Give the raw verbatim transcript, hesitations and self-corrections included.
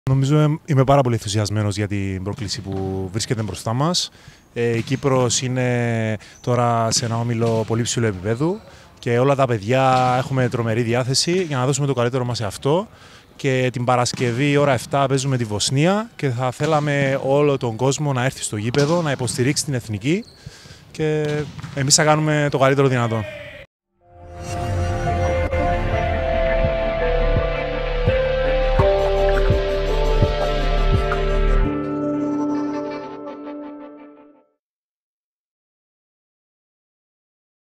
Νομίζω είμαι πάρα πολύ ενθουσιασμένος για την πρόκληση που βρίσκεται μπροστά μας. Ε, η Κύπρος είναι τώρα σε ένα όμιλο πολύ ψηλού επίπεδου και όλα τα παιδιά έχουμε τρομερή διάθεση για να δώσουμε το καλύτερο μας σε αυτό. Και την Παρασκευή ώρα επτά παίζουμε τη Βοσνία και θα θέλαμε όλο τον κόσμο να έρθει στο γήπεδο, να υποστηρίξει την εθνική και εμείς θα κάνουμε το καλύτερο δυνατό.